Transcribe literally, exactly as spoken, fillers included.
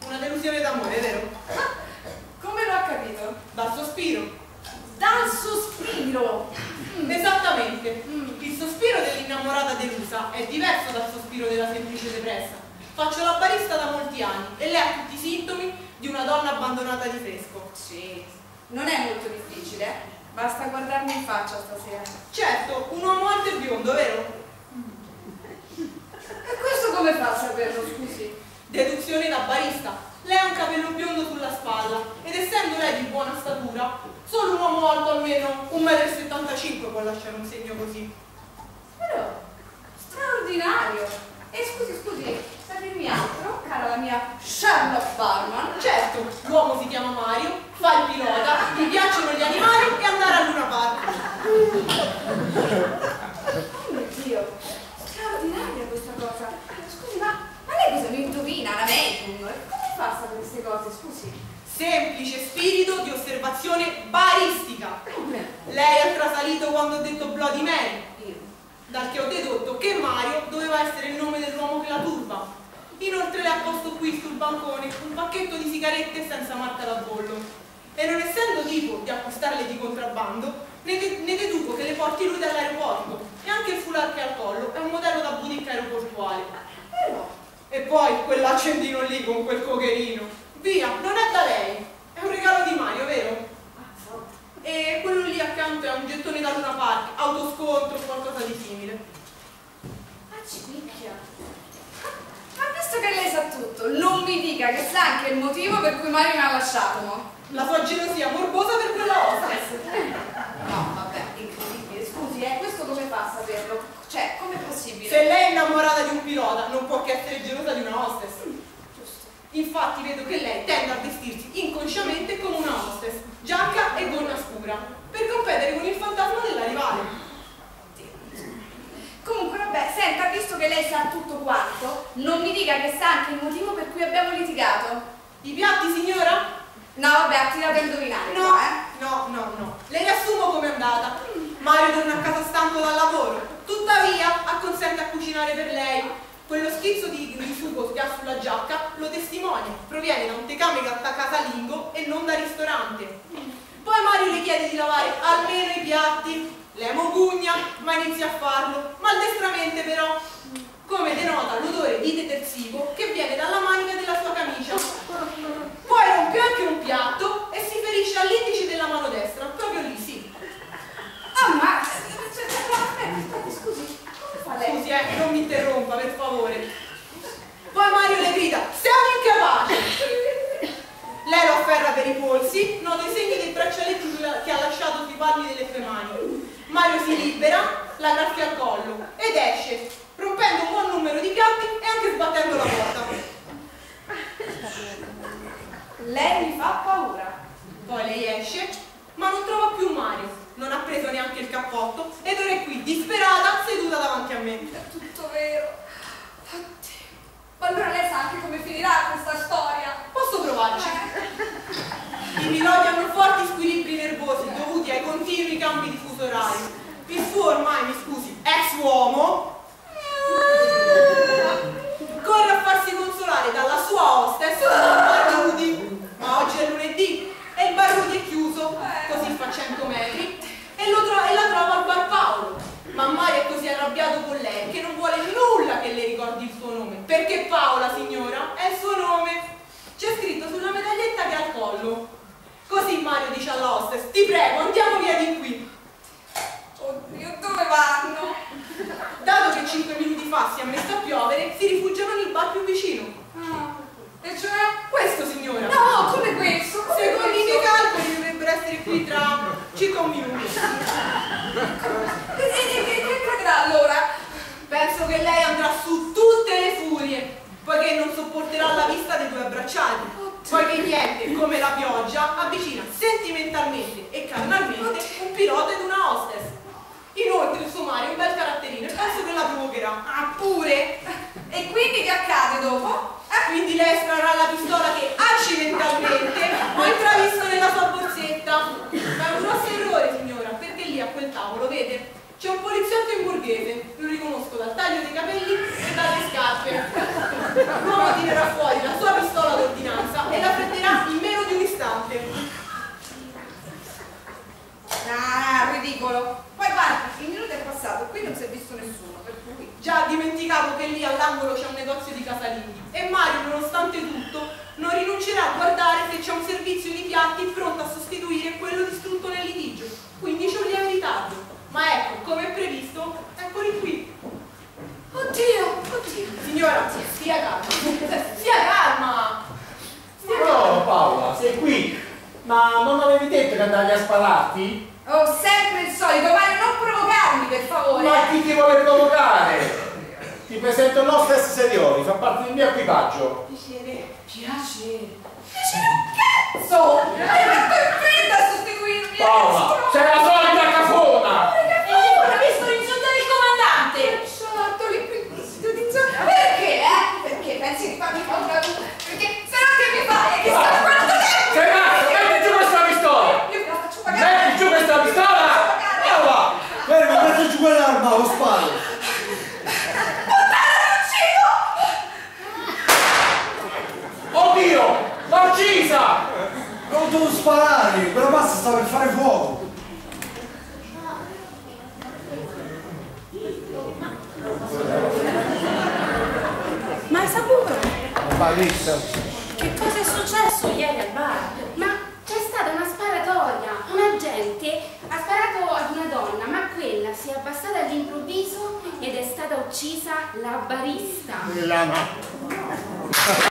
Una delusione d'amore, vero? Come l'ho capito? Dal sospiro. Dal sospiro! Mm. Esattamente. Mm. Il sospiro dell'innamorata delusa è diverso dal sospiro della semplice depressa. Faccio la barista da molti anni e lei ha tutti i sintomi di una donna abbandonata di fresco. Sì, non è molto difficile. Basta guardarmi in faccia stasera. Certo, un uomo alto e biondo, vero? E questo come fa a saperlo, scusi? Deduzione da barista. Lei ha un capello biondo sulla spalla ed essendo lei di buona statura, solo un uomo alto almeno un metro e settantacinque può lasciare un segno così. Però, straordinario! E scusi, scusi, sa dirmi altro, cara la mia Sherlock Barman? Certo, l'uomo si chiama Mario, fa il pilota, gli piacciono gli animali e andare a Luna Park. Oh mio Dio, straordinaria questa cosa. Scusi, ma, ma lei cosa mi indovina, la medium? Come fa a sapere queste cose, scusi? Semplice spirito di osservazione baristica. Come? Lei ha trasalito quando ho detto Bloody Mary, Io. dal che ho dedotto che Mario doveva essere il nome dell'uomo che la turba. Inoltre le ha posto qui sul bancone un pacchetto di sigarette senza marca da bollo. E non essendo tipo di acquistarle di contrabbando, ne, de ne deduco che le porti lui dall'aeroporto. E anche il foulard che ha al collo è un modello da boutique aeroportuale. Però. E poi quell'accendino lì con quel cocherino. Via, non è da lei. È un regalo di Mario, vero? E quello lì accanto è un gettone da Luna Park, autoscontro o qualcosa di simile. Ah, cipicchia. Ma visto che lei sa tutto, non mi dica che sa anche il motivo per cui Mario mi ha lasciato, no? La sua gelosia morbosa per quella hostess. No, vabbè, incredibile. Scusi, eh, questo come fa a saperlo? Cioè, com'è possibile? Se lei è innamorata di un pilota, non può che essere gelosa di una hostess. Giusto. Infatti vedo che lei tende a vestirsi inconsciamente come una hostess, giacca e gonna scura, per competere con il fantasma della rivale. Comunque, vabbè, senta, visto che lei sa tutto quanto, non mi dica che sa anche il motivo per cui abbiamo litigato. I piatti, signora? No, vabbè, ha tirato a indovinare. No, qua, eh. no, no, no. Le riassumo com'è andata. Mario torna a casa stanco dal lavoro, tuttavia acconsente a cucinare per lei. Quello schizzo di, di sugo che ha sulla giacca lo testimonia, proviene da un tecame casalingo e non da ristorante. Poi Mario le chiede di lavare almeno i piatti. Lei mogugna, ma inizia a farlo, maldestramente però, come denota l'odore di detersivo che viene dalla manica della sua camicia. Poi rompe anche un piatto e si ferisce all'indice della mano destra, proprio lì, sì. Ah, ma... Aspetti, scusi, come fa lei? Scusi, eh, non mi interrompa, per favore. Poi Mario le grida, siamo incapaci! Lei lo afferra per i polsi, nota i segni dei braccialetti che ha lasciato sui palmi delle sue mani. Mario si libera, la graffia al collo ed esce, rompendo un buon numero di piatti e anche sbattendo la porta. Lei mi fa paura. Poi lei esce, ma non trova più Mario, non ha preso neanche il cappotto ed ora è qui, disperata, seduta davanti a me. È tutto vero. Oddio. Ma allora lei sa anche come finirà questa storia? Posso provarci? Eh. I piloti hanno forti squilibri nervosi dovuti ai continui cambi di fuso orario. Il suo ormai, mi scusi, ex uomo corre a farsi consolare dalla sua hostess Barrudi, ma oggi è lunedì e il Barrudi è chiuso, così fa cento metri e, lo tro e la trova al bar Paolo. Ma Mario è così arrabbiato con lei che non vuole nulla che le ricordi il suo nome, perché Paola, signora, è il suo nome. C'è scritto sulla medaglietta che ha al collo. Così Mario dice alla hostess, ti prego, andiamo via di qui. Oddio, dove vanno? Dato che cinque minuti fa si è messo a piovere, si rifugiano nel bar più vicino. Ah, e cioè? Questo, signora. No, come questo? Come Secondo i miei questo? calcoli dovrebbero essere qui tra circa un minuto. E, e, e che accadrà allora? Penso che lei andrà su tutte le furie, poiché non sopporterà la vista dei due abbracciati, poiché niente, come la pioggia, avvicina sentimentalmente e carnalmente un pilota ed una hostess. Inoltre il suo Mario è un bel caratterino e penso che la provocherà. Ah, pure! E quindi che accade dopo? Eh, quindi lei estrarrà la pistola che accidentalmente ho intravisto nella sua borsetta. Ma è un grosso errore, signora, perché lì a quel tavolo, vede, c'è un poliziotto in borghese, lo riconosco dal taglio dei capelli e dalle scarpe. L'uomo tirerà fuori la sua pistola d'ordinario c'è un servizio di piatti pronto a sostituire quello distrutto nel litigio, quindi c'è un lieve ritardo. Ma ecco, come previsto, eccoli qui. Oddio, oddio. Signora, stia calma, stia calma. Stia No, calma. Paola, sei qui. Ma non avevi detto che andavi a spararti? Oh, sempre il solito, Mario, non provocarmi, per favore. Ma chi ti vuole provocare? Ti presento l'hostess Serioli, fa parte del mio equipaggio. Piacere. Piacere. Piacere un cazzo! Hai fatto in fretta a sostituirmi. Paola, sei la solita cafona! E ora mi sto insultando il comandante! Esatto, lì perché, eh? Perché pensi di farmi paura tu? Perché se no che mi fai? Che sta quanto tempo? Sei matto, metti giù questa pistola! Io me la faccio pagare! Metti giù questa pistola! Paola! Fermo, metti giù quell'arma, lo sparo! Oddio! L'ho uccisa! Non devo sparare, quella massa sta per fare fuoco! Ma hai saputo? Ma visto? Che cosa è successo ieri al bar? Ma c'è stata una sparatoria. Un agente ha sparato ad una donna, ma quella si è abbassata all'improvviso ed è stata uccisa la barista. La